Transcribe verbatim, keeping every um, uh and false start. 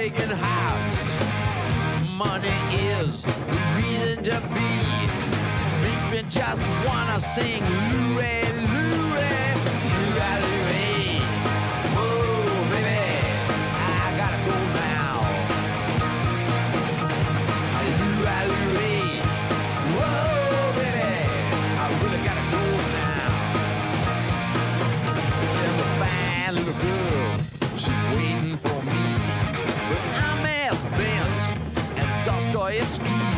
breaking hearts. Money is the reason to be. Makes me just wanna sing Louie, Louie, Louie, Louie. Whoa, baby, I gotta go now. Louie, Louie. Whoa, baby, I really gotta go now. There's a fine little girl, she's waiting for me. But I'm as bent as Dostoevsky.